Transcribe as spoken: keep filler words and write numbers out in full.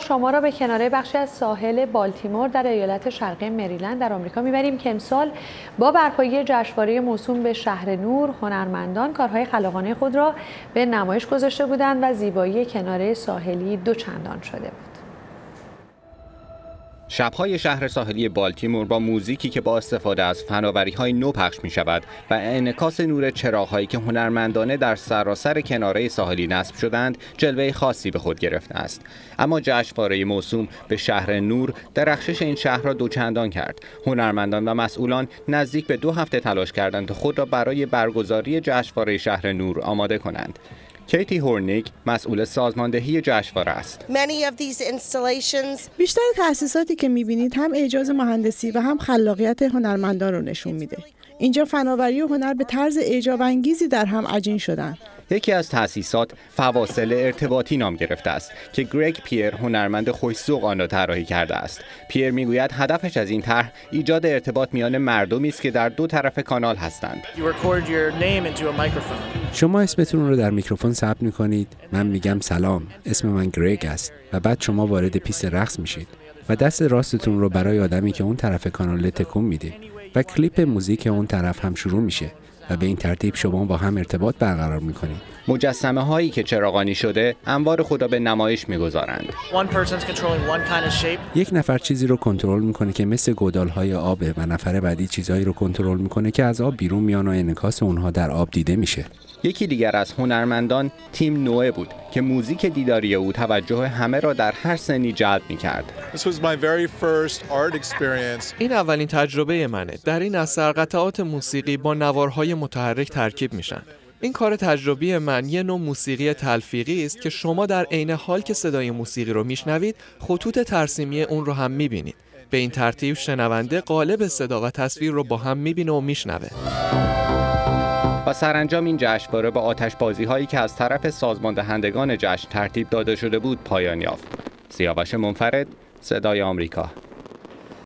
شما را به کناره بخشی از ساحل بالتیمور در ایالت شرقی مریلند در آمریکا میبریم که امسال با برپایی جشنواره موسوم به شهر نور، هنرمندان کارهای خلاقانه خود را به نمایش گذاشته بودند و زیبایی کناره ساحلی دوچندان شده بود. شب‌های شهر ساحلی بالتیمور با موزیکی که با استفاده از فناوری‌های نو پخش می‌شود و انعکاس نور چراغ‌هایی که هنرمندانه در سراسر کناره ساحلی نصب شدند، جلوه خاصی به خود گرفته است. اما جشنواره موسوم به شهر نور درخشش این شهر را دوچندان کرد. هنرمندان و مسئولان نزدیک به دو هفته تلاش کردند تا خود را برای برگزاری جشنواره شهر نور آماده کنند. کیتی هورنیک مسئول سازماندهی جشنواره است. بیشتر تأسیساتی که می‌بینید هم اعجاز مهندسی و هم خلاقیت هنرمندان رو نشون میده. اینجا فناوری و هنر به طرز اعجاب‌انگیزی در هم عجین شدن. یکی از تأسیسات فواصل ارتباطی نام گرفته است که گرگ پیر هنرمند خوش‌ذوق آن را طراحی کرده است. پیر میگوید هدفش از این طرح ایجاد ارتباط میان مردمی است که در دو طرف کانال هستند. شما اسمتون رو در میکروفون ثبت می‌کنید، من میگم سلام، اسم من گرگ است و بعد شما وارد پیست رقص میشید و دست راستتون رو برای آدمی که اون طرف کانال تکون میدید و کلیپ موزیک اون طرف هم شروع میشه و به این ترتیب شما با هم ارتباط برقرار میکنید. مجسمه هایی که چراغانی شده انوار خود را به نمایش میگذارند. یک نفر چیزی رو کنترل میکنه که مثل گودال های آبه و نفر بعدی چیزایی رو کنترل میکنه که از آب بیرون میان و انعکاس اونها در آب دیده میشه. یکی دیگر از هنرمندان تیم نوئه بود که موزیک دیداری او توجه همه را در هر سنی جلب می‌کرد. این اولین تجربه منه. در این اثر قطعات موسیقی با نوارهای متحرک ترکیب میشن. این کار تجربی من یه نوع موسیقی تلفیقی است که شما در عین حال که صدای موسیقی رو میشنوید، خطوط ترسیمی اون رو هم میبینید. به این ترتیب شنونده قالب صدا و تصویر رو با هم میبینه و میشنوه. و سرانجام این جشنواره با آتش‌بازی هایی که از طرف سازمان دهندگان جشن ترتیب داده شده بود پایان یافت. سیاوش منفرد، صدای آمریکا.